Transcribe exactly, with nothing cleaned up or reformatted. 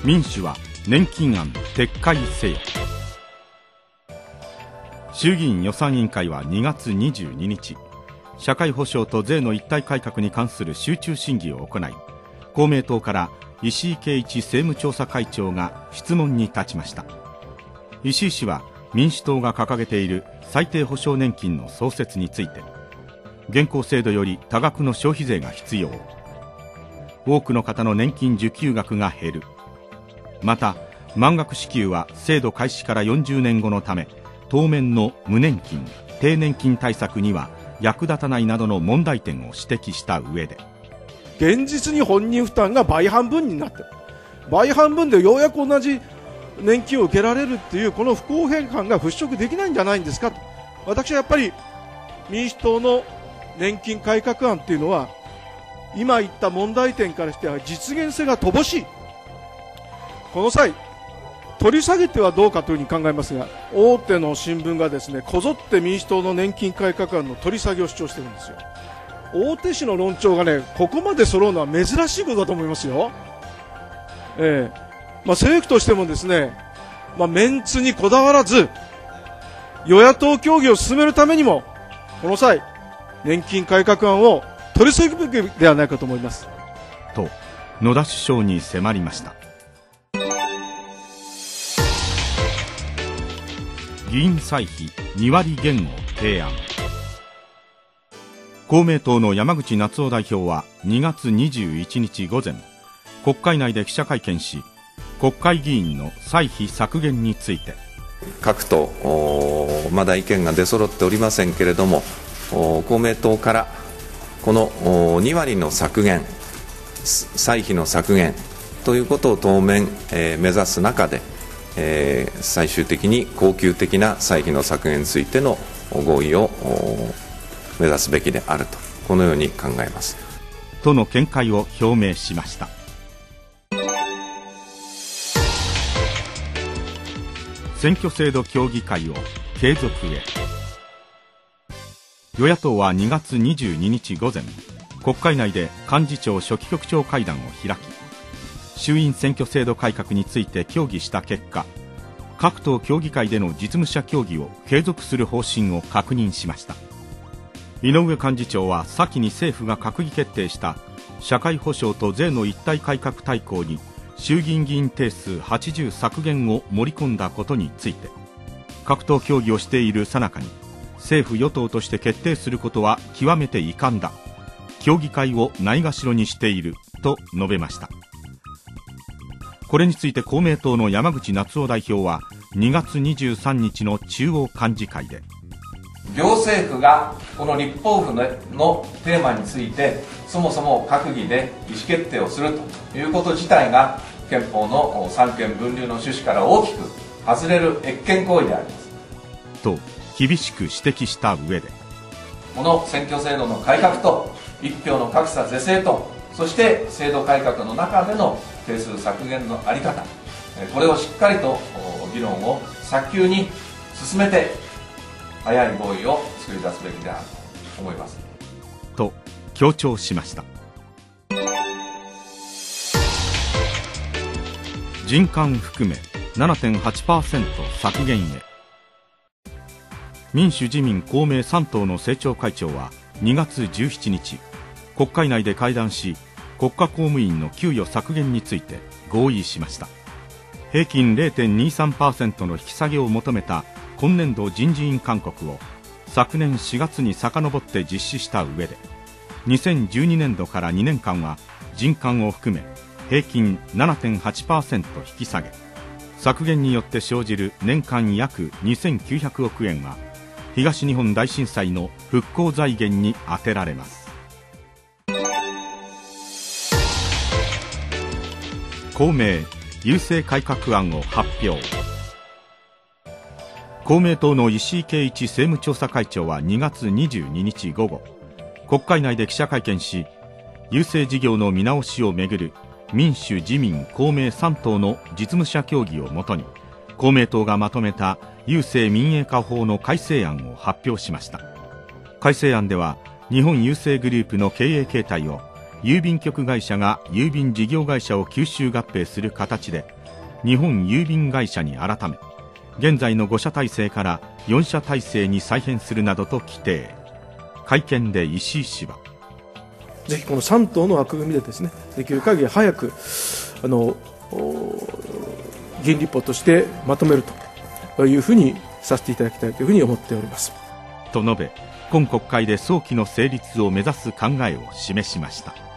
民主は年金案撤回せよ。衆議院予算委員会はにがつにじゅうににち、社会保障と税の一体改革に関する集中審議を行い、公明党から石井啓一政務調査会長が質問に立ちました。石井氏は民主党が掲げている最低保障年金の創設について、現行制度より多額の消費税が必要、多くの方の年金受給額が減る、また満額支給は制度開始からよんじゅうねんごのため、当面の無年金・低年金対策には役立たないなどの問題点を指摘した上で、 現実に本人負担が倍半分になってる、倍半分でようやく同じ年金を受けられるっていうこの不公平感が払拭できないんじゃないんですかと。私はやっぱり民主党の年金改革案っていうのは今言った問題点からしては実現性が乏しい。この際取り下げてはどうかというふうに考えますが、大手の新聞がですね、こぞって民主党の年金改革案の取り下げを主張してるんですよ。大手紙の論調がね、ここまで揃うのは珍しいことだと思いますよ。ええまあ、政府としてもですね、まあ、メンツにこだわらず与野党協議を進めるためにもこの際年金改革案を取り下げるべきではないかと思いますと野田首相に迫りました。議員歳費にわり減を提案。公明党の山口那津男代表はにがつにじゅういちにち午前、国会内で記者会見し、国会議員の歳費削減について、 各党まだ意見が出揃っておりませんけれども、公明党からこのにわりの削減、歳費の削減ということを当面、えー、目指す中で、えー、最終的に恒久的な歳費の削減についての合意を目指すべきであると、このように考えますとの見解を表明しました。選挙制度協議会を継続へ。与野党はにがつにじゅうににち午前、国会内で幹事長書記局長会談を開き、衆院選挙制度改革について協議した結果、各党協議会での実務者協議を継続する方針を確認しました。井上幹事長は先に政府が閣議決定した社会保障と税の一体改革大綱に衆議院議員定数はちじゅう削減を盛り込んだことについて、各党協議をしている最中に政府与党として決定することは極めて遺憾だ、協議会をないがしろにしていると述べました。これについて公明党の山口那津男代表はにがつにじゅうさんにちの中央幹事会で、 行政府がこの立法府のテーマについてそもそも閣議で意思決定をするということ自体が憲法の三権分立の趣旨から大きく外れる越権行為でありますと厳しく指摘した上で、 この選挙制度の改革と一票の格差是正と、そして制度改革の中での定数削減の在り方、これをしっかりと議論を早急に進めて早い合意を作り出すべきであると思いますと強調しました。人間含め ななてんはちパーセント 削減へ。民主自民公明さん党の政調会長はにがつじゅうしちにち、国会内で会談し、国家公務員の給与削減について合意しました。平均 れいてんにさんパーセント の引き下げを求めた今年度人事院勧告を昨年しがつに遡って実施した上で、にせんじゅうにねんどからにねんかんは人間を含め平均 ななてんはちパーセント 引き下げ、削減によって生じる年間約にせんきゅうひゃくおくえんは東日本大震災の復興財源に充てられます。公明郵政改革案を発表。公明党の石井啓一政務調査会長はにがつにじゅうににち午後、国会内で記者会見し、郵政事業の見直しをめぐる民主自民公明さん党の実務者協議をもとに、公明党がまとめた郵政民営化法の改正案を発表しました。改正案では日本郵政グループの経営形態を郵便局会社が郵便事業会社を吸収合併する形で日本郵便会社に改め、現在のご社体制からよん社体制に再編するなどと規定。会見で石井氏は、 ぜひこのさん党の枠組みでですね、できる限り早くあの議員立法としてまとめるというふうにさせていただきたいというふうに思っております。 と述べ、今国会で早期の成立を目指す考えを示しました。